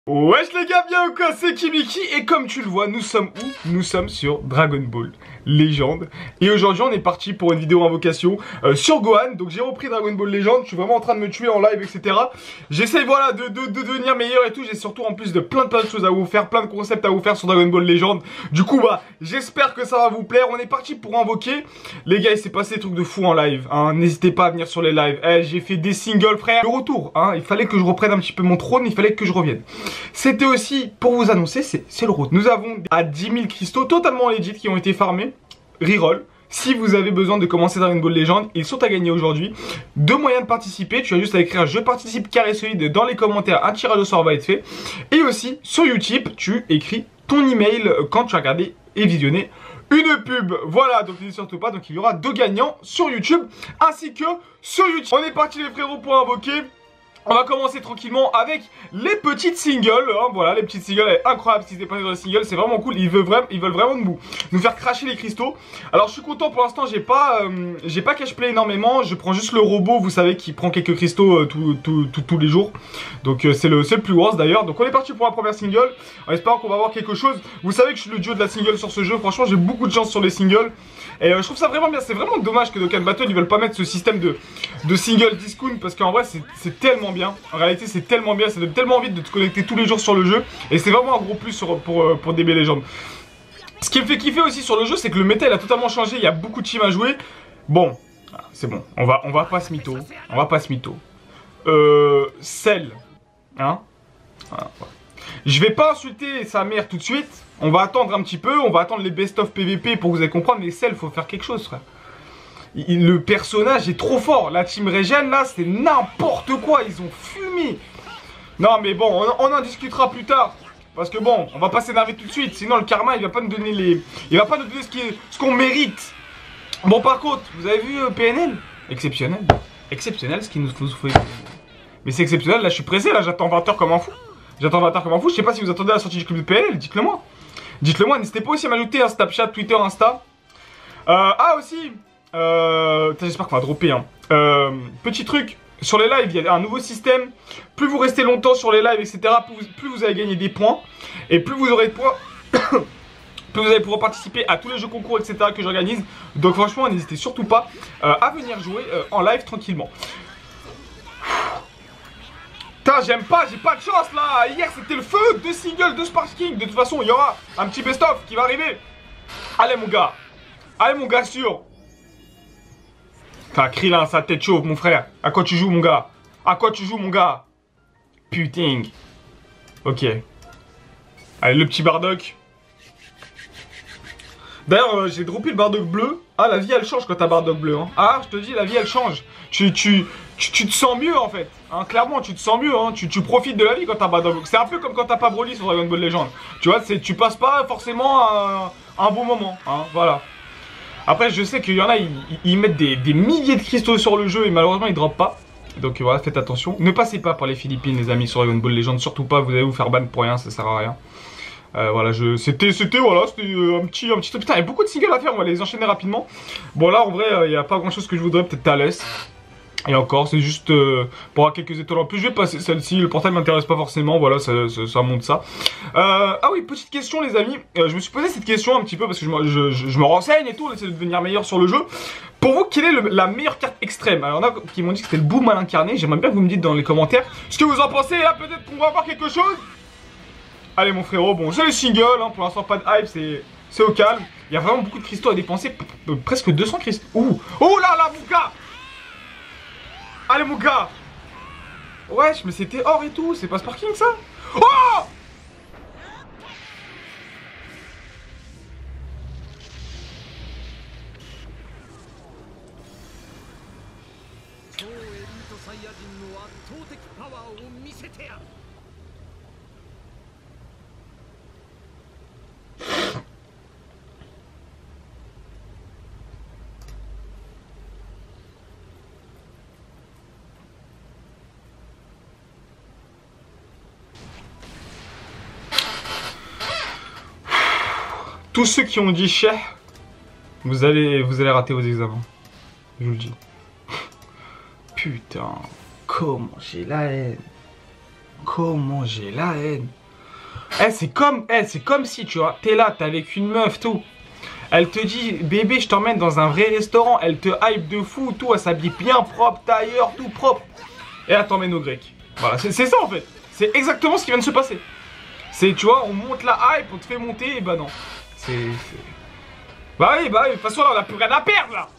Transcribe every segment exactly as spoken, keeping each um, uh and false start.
Wesh les gars, bien ou quoi, c'est Kimiki et comme tu le vois, nous sommes où? Nous sommes sur Dragon Ball Legend. Et aujourd'hui on est parti pour une vidéo invocation euh, sur Gohan. Donc j'ai repris Dragon Ball Legend, je suis vraiment en train de me tuer en live, et cetera. J'essaye voilà de, de, de devenir meilleur et tout. J'ai surtout en plus de plein de plein de choses à vous faire, plein de concepts à vous faire sur Dragon Ball Legend. Du coup bah j'espère que ça va vous plaire. On est parti pour invoquer. Les gars, il s'est passé des trucs de fou en live, hein. N'hésitez pas à venir sur les lives. Eh, j'ai fait des singles frère. Le retour, hein. Il fallait que je reprenne un petit peu mon trône, il fallait que je revienne. C'était aussi pour vous annoncer, c'est le retour. Nous avons à dix mille cristaux totalement legit qui ont été farmés. Reroll. Si vous avez besoin de commencer Dragon Ball Legend, ils sont à gagner aujourd'hui. Deux moyens de participer, tu as juste à écrire je participe carré solide dans les commentaires, un tirage au sort va être fait. Et aussi sur YouTube, tu écris ton email quand tu as regardé et visionné une pub. Voilà, donc n'hésitez surtout pas, donc il y aura deux gagnants sur YouTube ainsi que sur YouTube. On est parti les frérots pour invoquer. On va commencer tranquillement avec les petites singles, hein, voilà, les petites singles, elle est incroyable ce qui s'est passé dans les singles, c'est vraiment cool, ils veulent vraiment, ils veulent vraiment nous, nous faire cracher les cristaux. Alors je suis content pour l'instant, j'ai pas, euh, j'ai pas cash play énormément, je prends juste le robot, vous savez, qui prend quelques cristaux euh, tout, tout, tout, tous les jours. Donc euh, c'est le, le plus worst d'ailleurs. Donc on est parti pour la première single, en espérant qu'on va avoir quelque chose. Vous savez que je suis le dieu de la single sur ce jeu, franchement j'ai beaucoup de chance sur les singles. Et euh, je trouve ça vraiment bien, c'est vraiment dommage que Dokkan Battle ils veulent pas mettre ce système de, de single discount, parce qu'en vrai c'est tellement bien, en réalité c'est tellement bien, ça donne tellement envie de te connecter tous les jours sur le jeu, et c'est vraiment un gros plus sur, pour, euh, pour D B Legend. Ce qui me fait kiffer aussi sur le jeu, c'est que le méta il a totalement changé, il y a beaucoup de teams à jouer. Bon, c'est bon, on va, on va pas se mytho, on va pas se mytho. Euh, Cell, hein, voilà, ouais. Je vais pas insulter sa mère tout de suite. On va attendre un petit peu. On va attendre les best-of P V P pour que vous allez comprendre. Mais Cell, faut faire quelque chose, frère. Il, le personnage est trop fort. La team Regen, là, c'est n'importe quoi. Ils ont fumé. Non, mais bon, on, on en discutera plus tard. Parce que bon, on va pas s'énerver tout de suite. Sinon, le karma, il va pas nous donner les... Il va pas nous donner ce qu'on mérite. Bon, par contre, vous avez vu euh, P N L? Exceptionnel. Exceptionnel, ce qu'il nous faut. Mais c'est exceptionnel. Là, je suis pressé. Là, j'attends vingt heures comme un fou. J'attends vingt heures comme un fou, je sais pas si vous attendez la sortie du club de P N L, dites-le moi. Dites-le moi, n'hésitez pas aussi à m'ajouter un Snapchat, Twitter, Insta. Euh, ah aussi, euh, j'espère qu'on va dropper. Hein. Euh, petit truc, sur les lives, il y a un nouveau système. Plus vous restez longtemps sur les lives, et cetera, plus vous, plus vous allez gagner des points. Et plus vous aurez de points, plus vous allez pouvoir participer à tous les jeux concours, et cetera que j'organise. Donc franchement, n'hésitez surtout pas euh, à venir jouer euh, en live tranquillement. Putain, j'aime pas, j'ai pas de chance là. Hier c'était le feu, deux singles, deux Spark King. De toute façon, il y aura un petit best-of qui va arriver. Allez mon gars, allez mon gars sûr. Putain, Krillin, sa tête chauve mon frère. À quoi tu joues mon gars? À quoi tu joues mon gars? Putain. Ok. Allez, le petit Bardock. D'ailleurs, euh, j'ai droppé le Bardock bleu. Ah, la vie elle change quand t'as Bardock bleu. Hein. Ah, je te dis, la vie elle change. Tu, tu, tu, tu te sens mieux en fait. Hein, clairement, tu te sens mieux. Hein. Tu, tu profites de la vie quand t'as Bardock bleu. C'est un peu comme quand t'as pas Broly sur Dragon Ball Legend. Tu vois, tu passes pas forcément un, un bon moment. Hein, voilà. Après, je sais qu'il y en a, ils, ils mettent des, des milliers de cristaux sur le jeu et malheureusement ils droppent pas. Donc voilà, faites attention. Ne passez pas par les Philippines, les amis, sur Dragon Ball Legend. Surtout pas, vous allez vous faire ban pour rien, ça sert à rien. Euh, voilà, je, c'était, c'était, voilà, c'était un petit, un petit truc. Putain, il y a beaucoup de singles à faire, on va les enchaîner rapidement. Bon, là, en vrai, il euh, n'y a pas grand chose que je voudrais, peut-être Thalès. Et encore, c'est juste euh, pour avoir quelques étoiles en plus. Je vais passer celle-ci, le portail m'intéresse pas forcément, voilà, ça, ça, ça monte ça. Euh, ah oui, petite question, les amis. Euh, je me suis posé cette question un petit peu parce que je me, je, je, je me renseigne et tout, on essaie de devenir meilleur sur le jeu. Pour vous, quelle est le, la meilleure carte extrême? Alors, il y en a qui m'ont dit que c'était le boom à l'incarné. J'aimerais bien que vous me dites dans les commentaires ce que vous en pensez. Là, peut-être qu'on va avoir quelque chose. Allez mon frérot, bon c'est le single, hein, pour l'instant pas de hype, c'est au calme. Il y a vraiment beaucoup de cristaux à dépenser, presque deux cents cristaux. Ouh, oh là là mon gars. Allez mon gars. Wesh, mais c'était or et tout, c'est pas Sparking ça? Oh! Tous ceux qui ont dit cher, vous allez, vous allez rater vos examens. Je vous le dis. Putain, comment j'ai la haine. Comment j'ai la haine. Eh, c'est comme, eh, c'est comme si, tu vois, t'es là, t'es avec une meuf, tout. Elle te dit, bébé, je t'emmène dans un vrai restaurant. Elle te hype de fou, tout. Elle s'habille bien propre, tailleur, tout propre. Et elle t'emmène au grec. Voilà, c'est ça en fait. C'est exactement ce qui vient de se passer. C'est, tu vois, on monte la hype, on te fait monter, et bah non. C'est... Bah oui, bah oui, de toute façon, là, on a plus rien à perdre, là.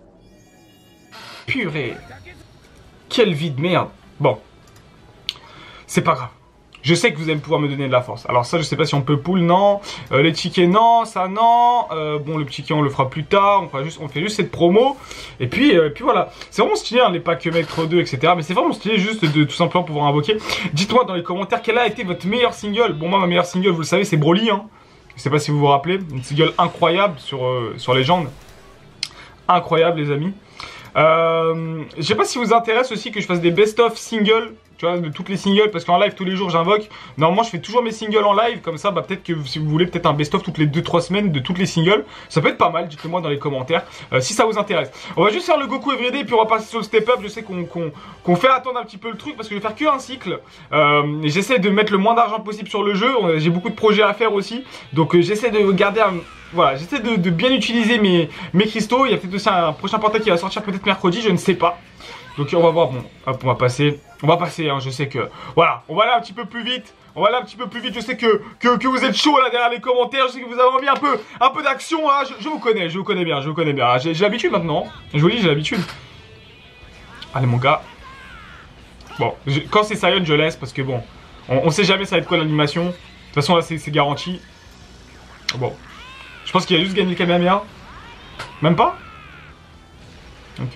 Purée. Quelle vie de merde. Bon. C'est pas grave. Je sais que vous allez pouvoir me donner de la force. Alors ça, je sais pas si on peut pull, non. Euh, les tickets, non. Ça, non. Euh, bon, le ticket, on le fera plus tard. On, fera juste, on fait juste cette promo. Et puis, euh, puis voilà. C'est vraiment stylé, hein, les packs Maître deux, et cetera. Mais c'est vraiment stylé juste de tout simplement pouvoir invoquer. Dites-moi dans les commentaires quel a été votre meilleur single. Bon, moi, ma meilleure single, vous le savez, c'est Broly. Hein. Je sais pas si vous vous rappelez. Une single incroyable sur, euh, sur Légende. Incroyable, les amis. Euh, je sais pas si vous intéresse aussi que je fasse des best-of singles, tu vois, de toutes les singles, parce qu'en live tous les jours j'invoque. Normalement je fais toujours mes singles en live, comme ça bah peut-être que si vous voulez peut-être un best-of toutes les deux trois semaines de toutes les singles, ça peut être pas mal, dites-le moi dans les commentaires euh, si ça vous intéresse. On va juste faire le Goku Everyday et puis on va passer sur le step up. Je sais qu'on qu'on qu'on fait attendre un petit peu le truc parce que je vais faire que un cycle. euh, J'essaie de mettre le moins d'argent possible sur le jeu, j'ai beaucoup de projets à faire aussi, donc euh, j'essaie de garder un... Voilà, j'essaie de, de bien utiliser mes, mes cristaux. Il y a peut-être aussi un prochain portail qui va sortir peut-être mercredi, je ne sais pas. Donc on va voir, bon, hop, on va passer. On va passer, hein, je sais que... Voilà, on va aller un petit peu plus vite. On va aller un petit peu plus vite, je sais que, que, que vous êtes chaud là derrière les commentaires. Je sais que vous avez envie un peu, un peu d'action là. Je, je vous connais, je vous connais bien, je vous connais bien. J'ai l'habitude maintenant, je vous dis, j'ai l'habitude. Allez mon gars. Bon, je, quand c'est Sion, je laisse parce que bon, on, on sait jamais ça va être quoi l'animation. De toute façon là c'est garanti. Bon. Je pense qu'il a juste gagné le Kamehameha. Même pas? Ok.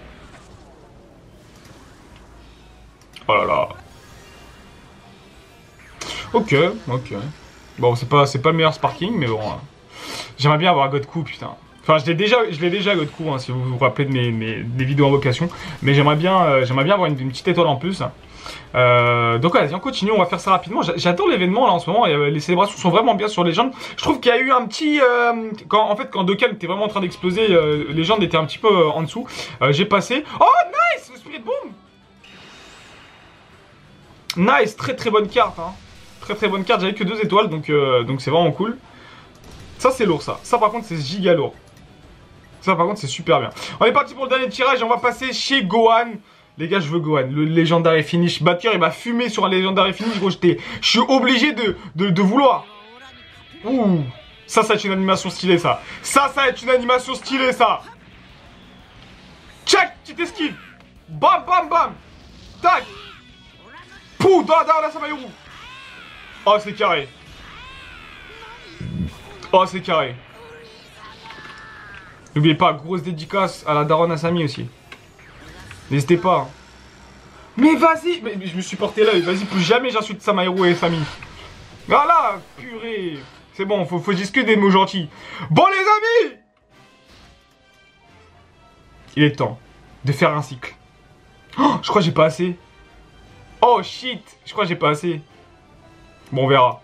Oh là là. Ok, ok. Bon, c'est pas, c'est pas le meilleur sparking, mais bon. Hein. J'aimerais bien avoir Godku, putain. Enfin, je l'ai déjà, je l'ai déjà Godku, hein, si vous vous rappelez de mes, mes des vidéos invocation. Mais j'aimerais bien, euh, j'aimerais bien avoir une, une petite étoile en plus. Euh, donc vas-y, on continue, on va faire ça rapidement. J'adore l'événement là en ce moment, et, euh, les célébrations sont vraiment bien sur Legend. Je trouve qu'il y a eu un petit... Euh, quand, en fait, quand Dokkan était vraiment en train d'exploser, euh, Legend était un petit peu euh, en dessous. Euh, J'ai passé... Oh, nice! Spirit Boom! Nice, très très bonne carte. Hein. Très très bonne carte, j'avais que deux étoiles, donc euh, donc c'est vraiment cool. Ça c'est lourd ça. Ça par contre c'est giga lourd. Ça par contre c'est super bien. On est parti pour le dernier tirage et on va passer chez Gohan. Les gars, je veux Gohan, le légendaire finish. Batker, il m'a fumé sur un légendaire finish, gros. Je suis obligé de, de, de vouloir. Ouh. Ça, ça va être une animation stylée, ça. Ça, ça va être une animation stylée, ça. Check, petite esquive. Bam, bam, bam. Tac. Pouh, dans la, dans la Samayoru. Oh, c'est carré. Oh, c'est carré. N'oubliez pas, grosse dédicace à la daronne Asami aussi. N'hésitez pas. Hein. Mais vas-y, mais, mais je me suis porté l'œil. Vas-y, plus jamais j'insulte Samayoru et famille. Voilà, purée. C'est bon, faut, faut discuter des mots gentils. Bon les amis, il est temps de faire un cycle. Oh, je crois que j'ai pas assez. Oh shit, je crois que j'ai pas assez. Bon, on verra.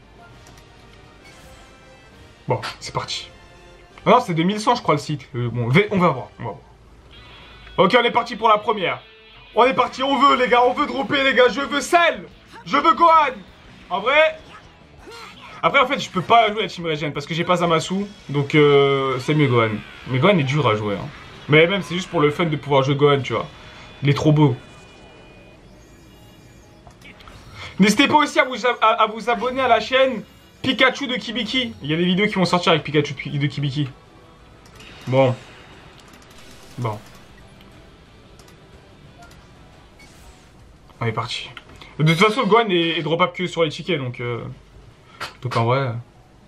Bon, c'est parti. Non, c'est deux mille cent, je crois, le cycle. Euh, bon, on va voir, on va voir. Ok, on est parti pour la première. On est parti, on veut les gars, on veut dropper les gars. Je veux Cell, je veux Gohan. En vrai. Après en fait je peux pas jouer à Team Regen parce que j'ai pas Zamasu. Donc euh, c'est mieux Gohan. Mais Gohan est dur à jouer hein. Mais même c'est juste pour le fun de pouvoir jouer Gohan tu vois. Il est trop beau. N'hésitez pas aussi à vous, à, à vous abonner à la chaîne Pikachu de Kibiki. Il y a des vidéos qui vont sortir avec Pikachu de Kibiki. Bon. Bon. On est parti. De toute façon, le Gohan est, est drop-up que sur les tickets, donc... Euh, donc en vrai...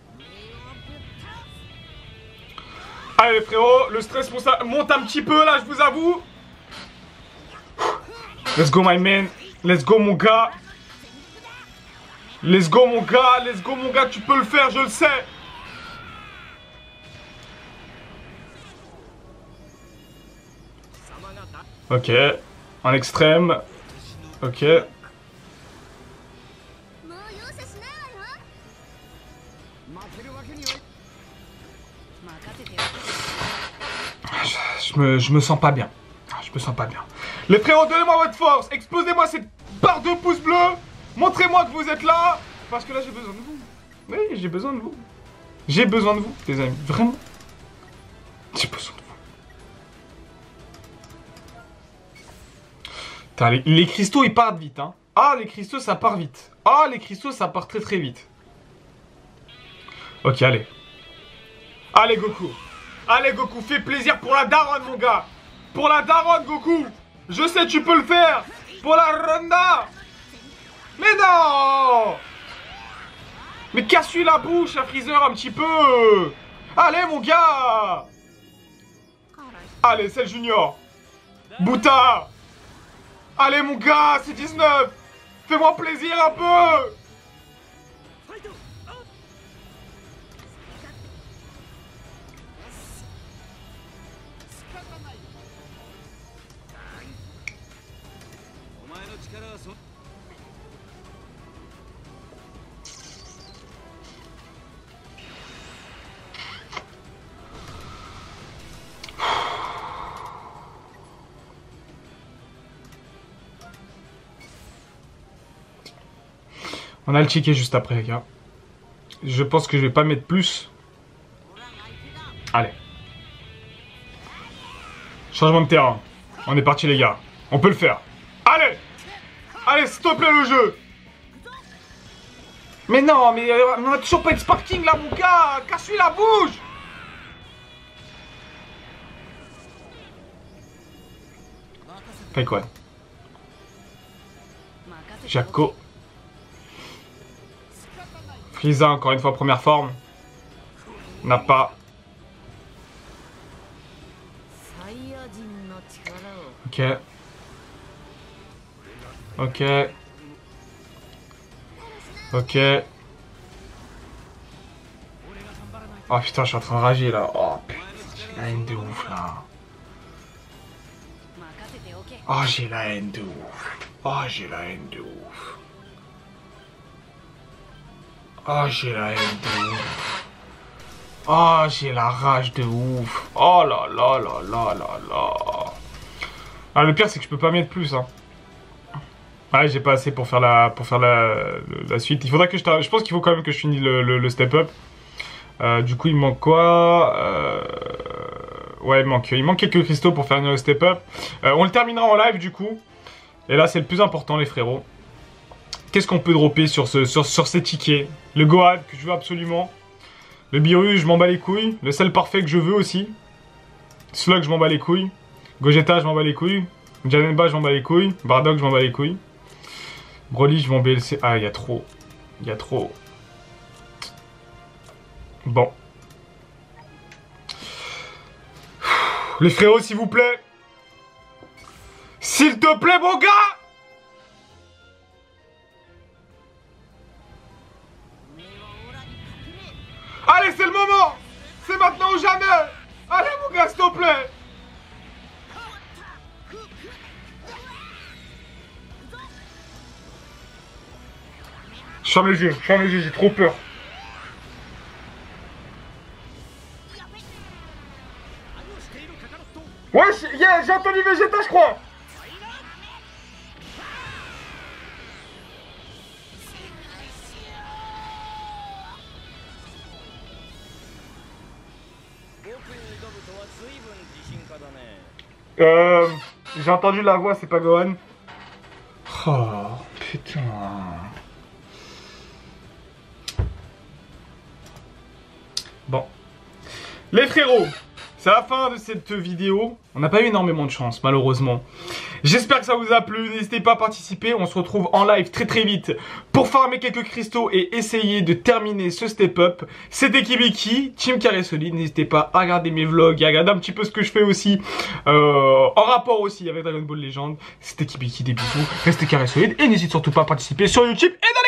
Allez les frérots, le stress monte un petit peu là, je vous avoue. Let's go my man. Let's go mon gars. Let's go mon gars. Let's go mon gars, tu peux le faire, je le sais. Ok. En extrême. Ok. Je, je, me, je me sens pas bien. Je me sens pas bien. Les frérots, donnez-moi votre force. Explosez-moi cette barre de pouces bleus. Montrez-moi que vous êtes là. Parce que là, j'ai besoin de vous. Oui, j'ai besoin de vous. J'ai besoin de vous, les amis. Vraiment. J'ai besoin de vous. Putain, les, les cristaux, ils partent vite, hein. Ah, les cristaux, ça part vite. Ah, les cristaux, ça part très très vite. Ok, allez. Allez, Goku. Allez, Goku, fais plaisir pour la daronne, mon gars. Pour la daronne, Goku. Je sais, tu peux le faire. Pour la Ronda. Mais non. Mais casse-lui la bouche, à Freezer, un petit peu. Allez, mon gars. Allez, c'est le Junior. Bouta. Allez, mon gars, c'est dix-neuf. Fais-moi plaisir un peu. On a le ticket juste après, les gars. Je pense que je vais pas mettre plus. Allez. Changement de terrain. On est parti, les gars. On peut le faire. Allez. Allez, s'il te plaît, le jeu. Mais non, mais on a toujours pas de sparking, là, mon gars. Casse-lui la bouche. Kaikwan. Jaco. Frieza, encore une fois, première forme. N'a pas. Ok. Ok. Ok. Oh putain, je suis en train de rager là. Oh putain, j'ai la haine de ouf là. Oh, j'ai la haine de ouf. Oh, j'ai la haine de ouf. Oh, j'ai la haine de ouf. Oh, j'ai la rage de ouf. Oh là là là là là là. Ah, le pire, c'est que je peux pas mettre plus, hein. Ouais, j'ai pas assez pour faire la, pour faire la, la suite. Il faudra que je... Je pense qu'il faut quand même que je finisse le, le, le step-up. Euh, du coup, il me manque quoi euh... Ouais, il manque, il manque quelques cristaux pour faire le step-up. Euh, on le terminera en live, du coup. Et là, c'est le plus important, les frérots. Qu'est-ce qu'on peut dropper sur, ce, sur, sur ces tickets? Le Gohan, que je veux absolument. Le Biru, je m'en bats les couilles. Le sel parfait que je veux aussi. Slug, je m'en bats les couilles. Gogeta, je m'en bats les couilles. Janemba, je m'en bats les couilles. Bardock, je m'en bats les couilles. Broly, je m'en B L C. Ah, il y a trop. Il y a trop. Bon. Les frérots, s'il vous plaît. S'il te plaît, mon gars. Allez, c'est le moment. C'est maintenant ou jamais. Allez, mon gars, s'il te plaît. Je ferme les yeux, je ferme les yeux, j'ai trop peur. Ouais, yeah, j'ai entendu Vegeta, je crois. Euh... J'ai entendu la voix, c'est pas Gohan. Oh, putain... Bon. Les frérots, c'est la fin de cette vidéo. On n'a pas eu énormément de chance, malheureusement. J'espère que ça vous a plu. N'hésitez pas à participer. On se retrouve en live très très vite pour farmer quelques cristaux et essayer de terminer ce step-up. C'était Kibiki, Team Carré Solide. N'hésitez pas à regarder mes vlogs et à regarder un petit peu ce que je fais aussi. Euh, en rapport aussi avec Dragon Ball Legend. C'était Kibiki, des bisous. Restez Carré Solide et n'hésitez surtout pas à participer sur YouTube et dans les